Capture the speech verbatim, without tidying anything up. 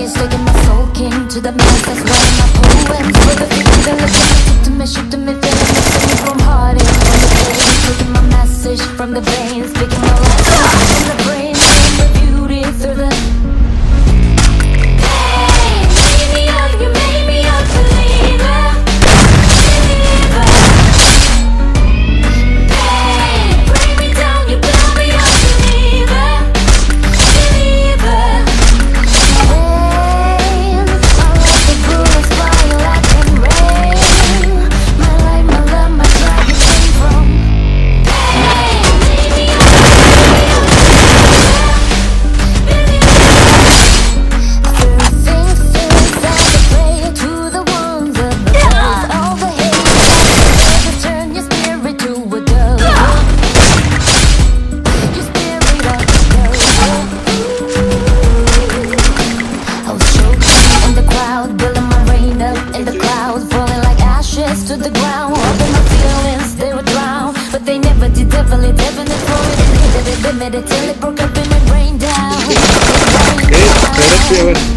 trees, taking my soul king to the max. That's writing my poems for the people that look at me, shoot to me, shoot to me, feeling me, singing from heartache, from the pain, taking my message from the veins, speaking my life from the brain, seeing the beauty through the pain. Made me up, you made me a believer, believer. Pain, bring me down, you blow me up, believer, believer. Pain, I let the bullets fly like in rain. My life, my love, my drive, you came from pain. Made me up, made me up, believer, believer. Through things, things I pray to the ones of the earth. All the hate that you turn your spirit to a dove. Your spirit of a dove. I was choking in the crowd, building my rain up in the clouds, falling like ashes to the ground. Hoping my feelings, they would drown, but they never did. Definitely, definitely falling and hit it, limit it till it broke up and it rained down. It rained Okay, down. let's do it.